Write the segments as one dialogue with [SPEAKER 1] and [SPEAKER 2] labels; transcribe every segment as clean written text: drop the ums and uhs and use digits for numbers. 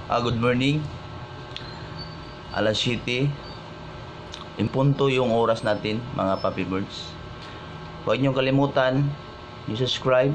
[SPEAKER 1] Good morning. Alas 7. Impunto yung oras natin, mga Papi Birds. Huwag niyong kalimutan i-subscribe,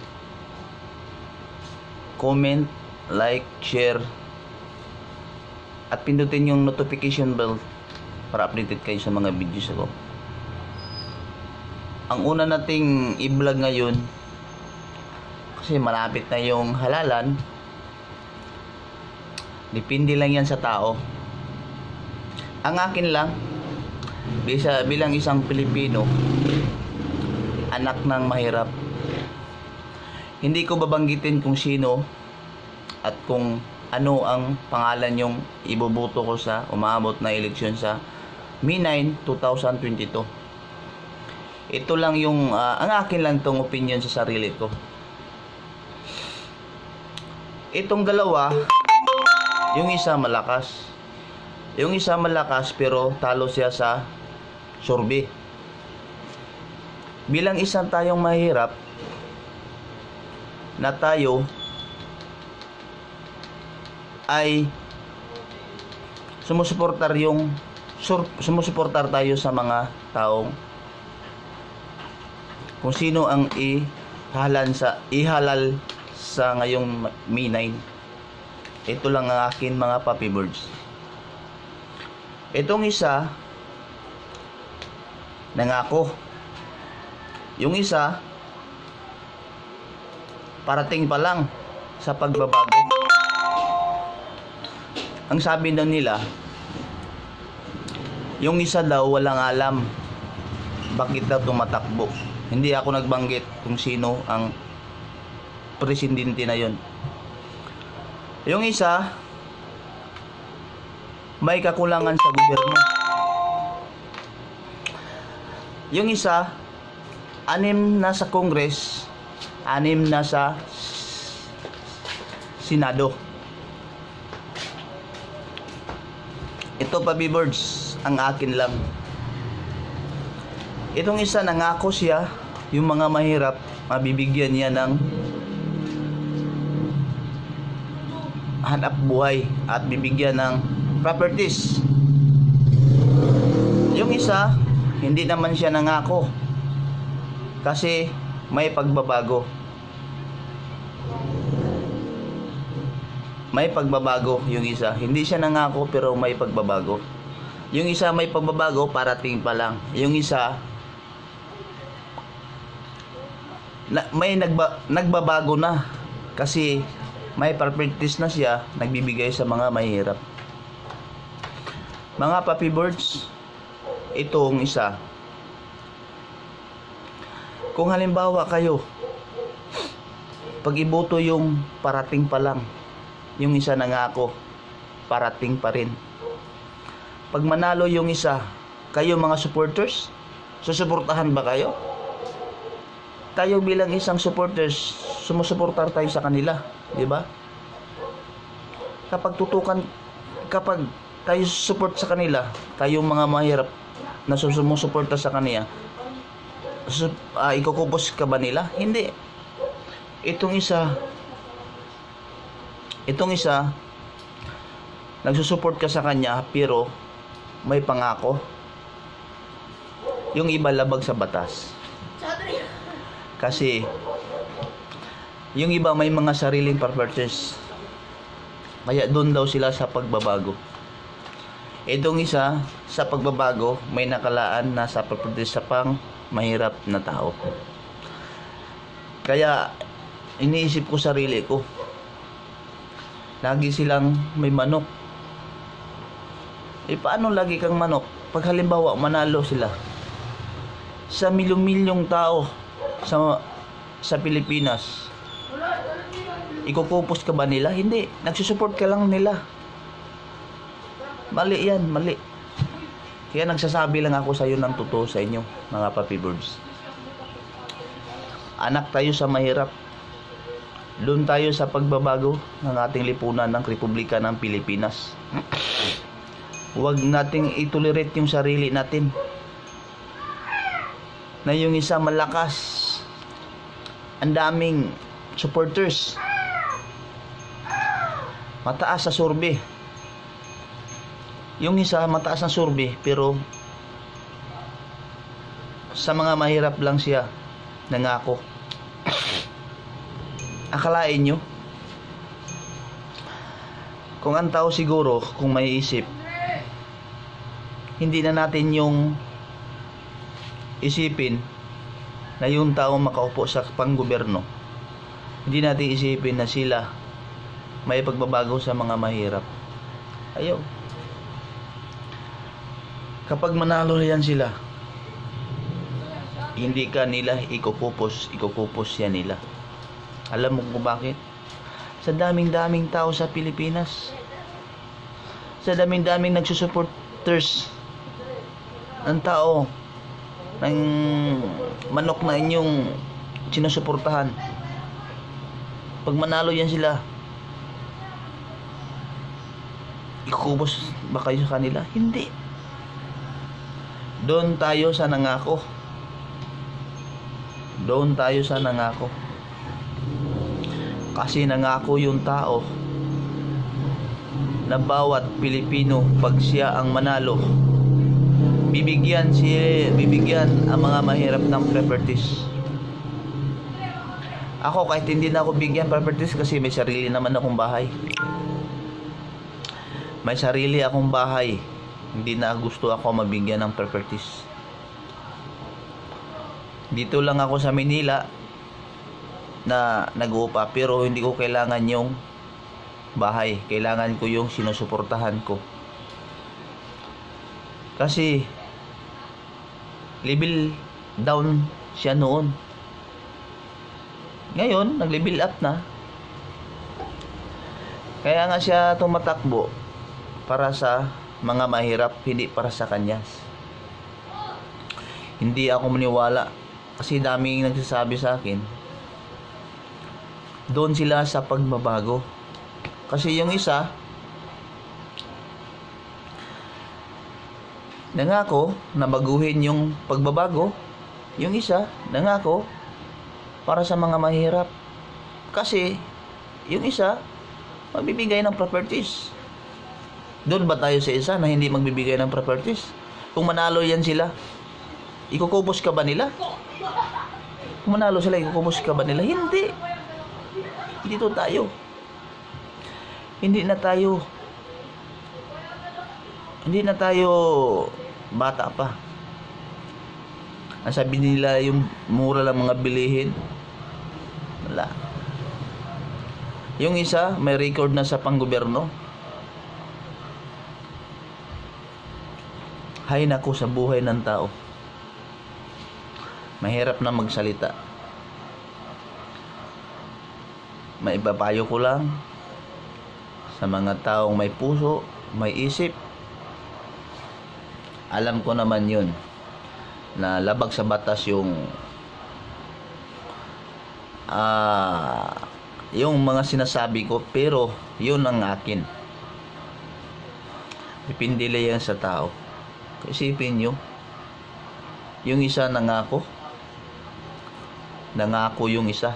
[SPEAKER 1] comment, like, share, at pindutin yung notification bell para updated kayo sa mga videos ko. Ang una nating i-vlog ngayon, kasi malapit na yung halalan, depende lang yan sa tao. Ang akin lang, bilang isang Pilipino, anak ng mahirap, hindi ko babanggitin kung sino at kung ano ang pangalan yung iboboto ko sa umaabot na eleksyon sa May 9, 2022. Ito lang yung ang akin lang tong opinion sa sarili ko. Itong dalawa, yung isa malakas. Yung isa malakas pero talo siya sa survey. Bilang isang tayong mahirap na tayo ay sumusuportar tayo sa mga taong kung sino ang ihalal sa ngayong May 9. Ito lang ang akin, mga Papi Birds. Itong isa nangako. Yung isa parating pa lang sa pagbabago. Ang sabi daw nila, yung isa daw walang alam bakit daw tumatakbo. Hindi ako nagbanggit kung sino ang presidente na yon. Yung isa may kakulangan sa gobyerno. Yung isa 6 na sa Congress, 6 na sa Senado. Ito, Papi Birds, ang akin lang. Itong isa nangako siya, yung mga mahirap, mabibigyan niya ng hanap buhay at bibigyan ng properties. Yung isa, hindi naman siya nangako kasi may pagbabago. May pagbabago yung isa. Hindi siya nangako pero may pagbabago. Yung isa may pagbabago, parating pa lang. Yung isa may nagbabago na kasi may properties na siya nagbibigay sa mga mahirap. Mga Papi Birds, itong isa, kung halimbawa kayo pag-iboto yung parating pa lang, yung isa nangako, parating pa rin. Pag manalo yung isa, kayo mga supporters, susuportahan ba kayo? Tayo bilang isang supporters, sumusuportar tayo sa kanila, di ba? Kapag tayo support sa kanila, tayo mga mahirap na sumusuporta sa kanila, ikukupos ka ba nila? Hindi. Itong isa nagsusupport ka sa kanya pero may pangako. Yung iba labag sa batas. Kasi yung iba may mga sariling purposes. Kaya doon daw sila sa pagbabago. Itong isa sa pagbabago may nakalaan na sa purposes sa pang mahirap na tao. Kaya iniisip ko sarili ko, lagi silang may manok. Paano lagi kang manok? Pag halimbawa manalo sila sa milyong-milyong tao sa Pilipinas, ikukupos ka ba nila? Hindi. Nagsusupport ka lang nila. Mali yan, mali. Kaya nagsasabi lang ako sa iyo ng totoo sa inyo, mga Papi Birds. Anak tayo sa mahirap. Doon tayo sa pagbabago ng ating lipunan ng Republika ng Pilipinas. Huwag nating itolerate yung sarili natin. Na yung isa malakas, ang daming supporters, mataas sa survey. Yung isa mataas na survey pero sa mga mahirap lang siya nangako. Akalain nyo kung ang tao siguro, kung may isip, hindi na natin yung isipin na yung tao makaupo sa panggobyerno, hindi natin isipin na sila may pagbabago sa mga mahirap. Ayaw. Kapag manalo yan sila, hindi ka nila ikukupos yan nila. Alam mo kung bakit? Sa daming tao sa Pilipinas, sa daming nagsusupporters ng tao, ng manok na inyong sinusuportahan. Pag manalo yan sila, ikukupos ba kayo sa kanila? Hindi. Doon tayo sa nangako. Doon tayo sa nangako. Kasi nangako yung tao na bawat Pilipino pag siya ang manalo, bibigyan ang mga mahirap ng properties. Ako kahit hindi na ako bigyan properties kasi may sarili naman akong bahay. May sarili akong bahay. Hindi na gusto ako mabigyan ng properties. Dito lang ako sa Manila na nag-uupa pero hindi ko kailangan yung bahay. Kailangan ko yung sinusuportahan ko. Kasi level down siya noon. Ngayon, nag-level up na. Kaya nga siya tumatakbo para sa mga mahirap, hindi para sa kanya. Hindi ako maniwala kasi daming nagsasabi sa akin doon sila sa pagbabago. Kasi yung isa nangako na baguhin yung pagbabago, yung isa nangako para sa mga mahirap. Kasi yung isa magbibigay ng properties. Doon ba tayo sa isa na hindi magbibigay ng properties? Kung manalo yan sila, ikukupos ka ba nila? Kung manalo sila, ikukupos ka ba nila? Hindi. Dito tayo. Hindi na tayo bata pa. Ang sabi nila yung mura lang mga bilihin. Wala. Yung isa may record na sa panggobyerno. Hay nako sa buhay ng tao. Mahirap na magsalita. Maipapayo ko lang sa mga taong may puso, may isip. Alam ko naman yun na labag sa batas yung mga sinasabi ko, pero yun ang akin. Depende lang yan sa tao. Isipin nyo, yung isa nangako yung isa.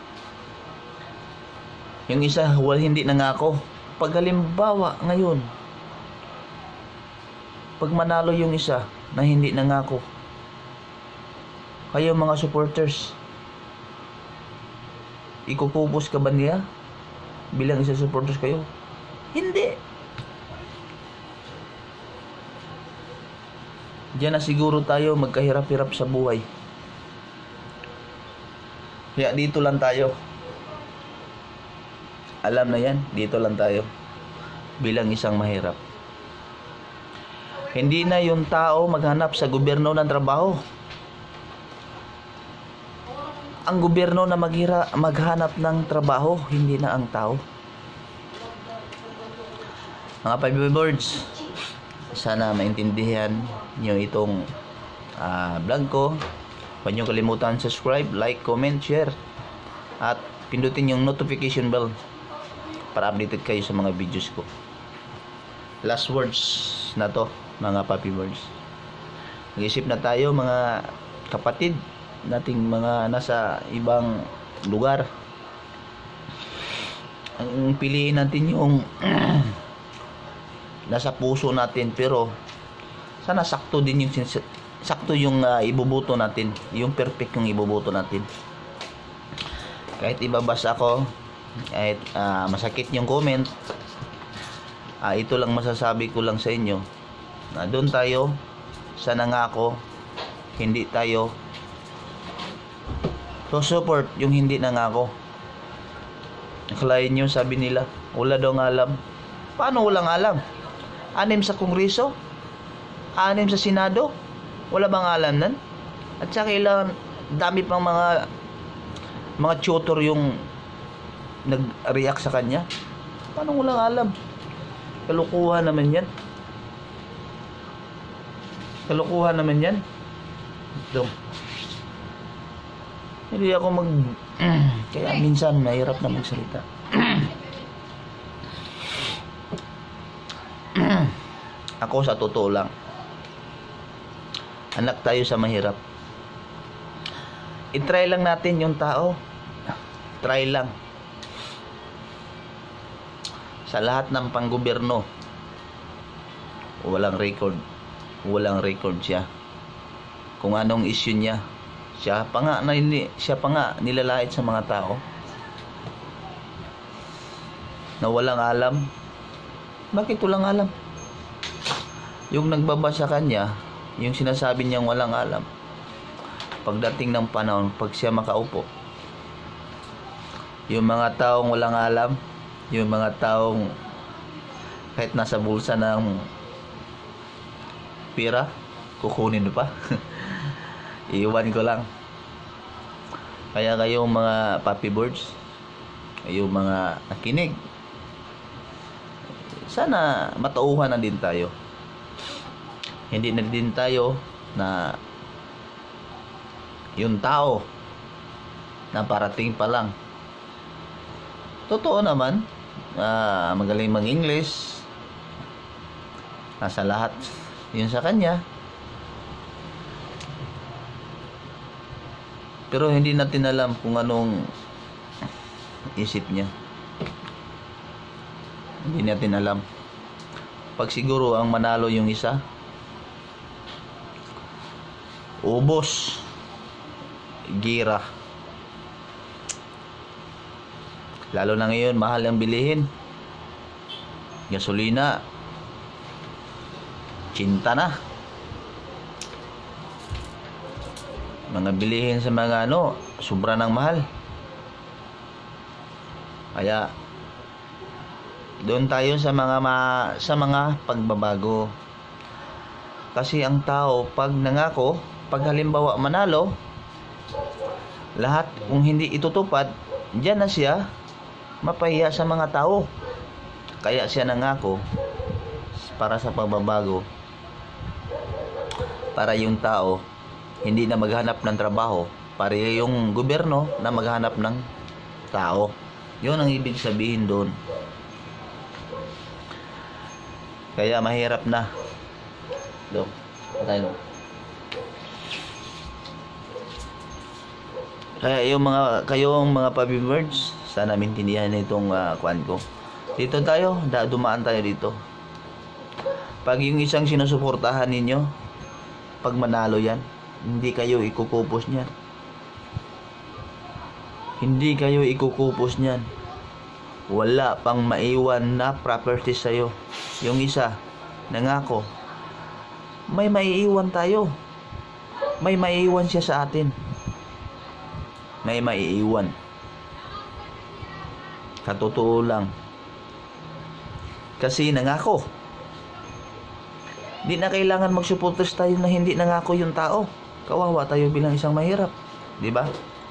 [SPEAKER 1] Yung isa hindi nangako. Pag halimbawa ngayon, pag manalo yung isa na hindi nangako, kayo mga supporters, ikukupos ka ba niya bilang isa supporters kayo? Hindi. Diyan na siguro tayo magkahirap-hirap sa buhay. Kaya dito lang tayo. Alam na yan, dito lang tayo bilang isang mahirap. Hindi na yung tao maghanap sa gobyerno ng trabaho. Ang gobyerno na maghanap ng trabaho, hindi na ang tao. Mga Pabibirds, sana maintindihan nyo itong vlog ko. Huwag nyo kalimutan subscribe, like, comment, share, at pindutin yung notification bell para updated kayo sa mga videos ko. Last words na to, mga Papi Birds. Mag-isip na tayo, mga kapatid nating mga nasa ibang lugar. ang piliin natin yung nasa puso natin, pero sana sakto din yung sakto yung iboboto natin, yung perfect yung iboboto natin. Kahit ibabasa ko, kahit masakit yung comment, ito lang masasabi ko lang sa inyo, na doon tayo sa nangako, hindi tayo so support yung hindi nangako. Nakalain nyo, sabi nila wala daw alam. Paano walang alam? 6 sa Kongreso, 6 sa Senado, wala bang alam nan? At saka ilang dami pang mga tutor yung nag-react sa kanya. Paano walang alam? Kalukuhan naman yan. Kalukuhan naman yan. Ito. Hindi ako kaya minsan mahirap na magsalita. Ako sa totoo lang, anak tayo sa mahirap. I-try lang natin yung tao. Try lang. Sa lahat ng panggobyerno, walang record. Walang record siya. Kung anong issue niya, siya pa nga nilalait sa mga tao na walang alam. Bakit walang alam? Yung nagbabasa kanya, yung sinasabi niyang walang alam, pagdating ng panahon, pag siya makaupo, yung mga taong walang alam, yung mga taong kahit nasa bulsa ng pira, kukunin pa. Iiwan ko lang. Kaya kayong mga puppy birds, kayong mga nakinig, sana matauhan na din tayo. Hindi na din tayo na yung tao na parating pa lang. Totoo naman, magaling mag-English, nasa lahat yun sa kanya, pero hindi natin alam kung anong isip niya. Hindi natin alam. Pag siguro ang manalo yung isa, ubos, gira. Lalo na ngayon, mahal ang bilihin. Gasolina, cinta na. Mga bilihin sa mga sobra ng mahal. Kaya doon tayo sa mga pagbabago. Kasi ang tao pag nangako, pag halimbawa manalo, lahat kung hindi itutupad, diyan na siya mapahiya sa mga tao. Kaya siya nangako para sa pagbabago, para yung tao hindi na maghanap ng trabaho, para yung gobyerno na maghanap ng tao. Yun ang ibig sabihin doon. Kaya mahirap na. Look, tayo. Kaya kayong mga puppy birds, sana maintindihan itong kwan ko. Dito tayo, dumaan tayo dito. Pag yung isang sinusuportahan ninyo, pag manalo yan, hindi kayo ikukupos niyan. Hindi kayo ikukupos niyan. Wala pang maiwan na property sa'yo. Yung isa, nangako, may maiiwan tayo. May maiiwan siya sa atin. May maiiwan. Katotoo lang. Kasi nangako. Di na kailangan magsuportas tayo na hindi nangako yung tao. Kawawa tayo bilang isang mahirap, di ba?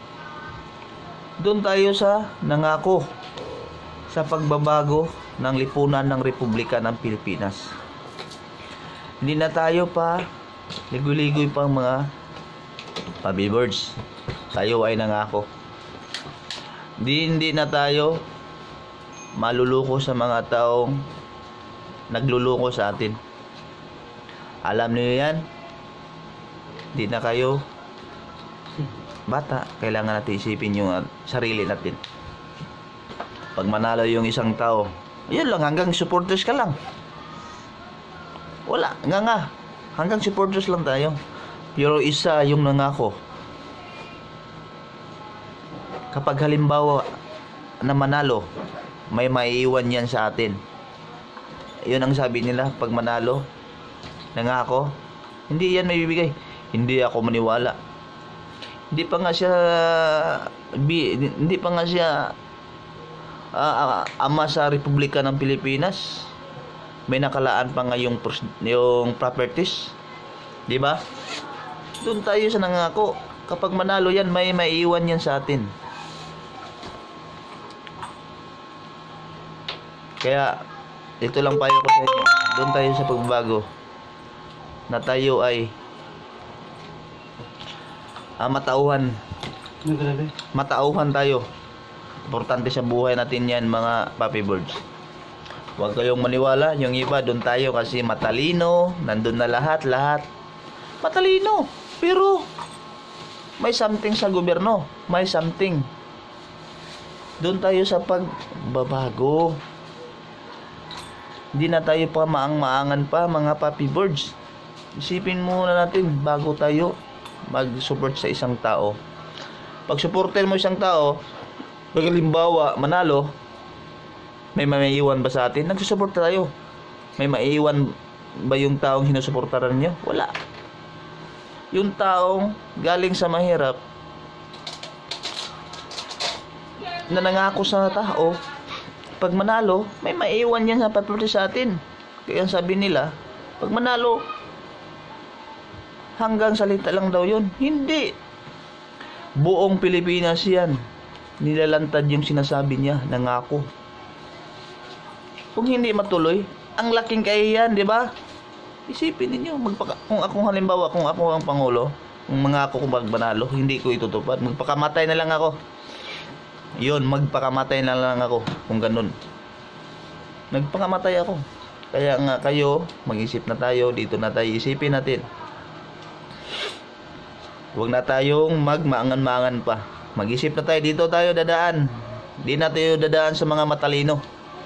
[SPEAKER 1] Doon tayo sa nangako sa pagbabago ng lipunan ng Republika ng Pilipinas. Hindi na tayo pa ligoy-ligoy pang mga puppy birds. Tayo ay nangako. Hindi na tayo maluluko sa mga taong nagluluko sa atin. Alam niyo yan. Hindi na kayo bata. Kailangan natin isipin yung sarili natin. Pag manalo yung isang tao, yun lang, hanggang supporters ka lang. Wala, nga. Hanggang supporters lang tayo. Pero isa yung nangako. Kapag halimbawa na manalo, may maiiwan yan sa atin. Yun ang sabi nila, pag manalo, nangako, hindi yan may bibigay. Hindi ako maniwala. Hindi pa nga siya ama sa Republika ng Pilipinas. May nakalaan pa nga yung properties, di ba? Doon tayo sa nangako. Kapag manalo yan, may maiiwan yan sa atin. Kaya ito lang payo ko sa inyo. Doon tayo sa pagbabago, na tayo ay matauhan tayo. Importante sa buhay natin yan, mga Papi Birds. Huwag kayong maniwala, yung iba doon tayo kasi matalino, nandun na lahat. Matalino, pero may something sa gobyerno, may something. Doon tayo sa pagbabago. Hindi na tayo pa maang-maangan pa, mga Papi Birds. Isipin muna natin bago tayo mag-support sa isang tao. Pag supporter mo isang tao, pag halimbawa manalo, may maiiwan ba sa atin? Nagsusuporta tayo. May maiiwan ba yung taong sinusuportaran niyo? Wala. Yung taong galing sa mahirap, na nangako sa tao, pag manalo, may maiiwan yan sa paputi sa atin. Kaya sabi nila, pag manalo, hanggang salita lang daw yun. Hindi. Buong Pilipinas yan. Nilalantad yung sinasabi niya, nangako. Kung hindi matuloy, ang laking kahihiyan, di ba? Isipin niyo, kung ako halimbawa, kung ako ang pangulo, kung mangako ko magbanalo, hindi ko itutupad. Magpakamatay na lang ako. Yun, magpakamatay na lang ako kung ganun. Nagpakamatay ako. Kaya nga kayo, mag-isip na tayo, dito na tayo, isipin natin. Huwag na tayong magmaangan-maangan pa. Mag-isip na tayo, dito tayo dadaan. Di na tayo dadaan sa mga matalino.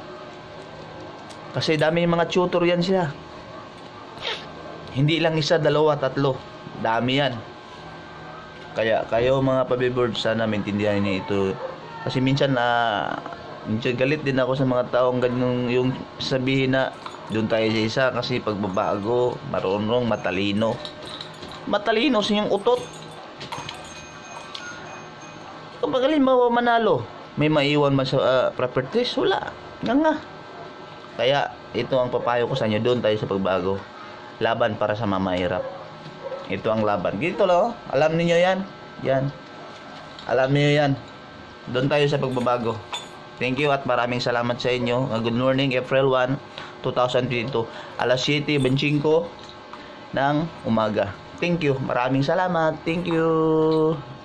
[SPEAKER 1] Kasi dami yung mga tutor yan sila. Hindi lang isa, dalawa, tatlo. Dami yan. Kaya kayo mga Papi Birds, sana maintindihan niyo ito. Kasi minsan galit din ako sa mga taong ganun yung sabihin na doon tayo sa isa kasi pagbabago, marunong, matalino. Matalino sa inyong utot. Kapag halimbawa manalo, may maiwan man sa properties, wala. Nga. Kaya ito ang papayo ko sa inyo, doon tayo sa pagbago. Laban para sa mamahirap. Ito ang laban. Dito lang, alam niyo yan. Yan. Alam niyo yan. Doon tayo sa pagbabago. Thank you at maraming salamat sa inyo. Good morning, April 1, 2022. Alas 7:25 ng umaga. Thank you. Maraming salamat. Thank you.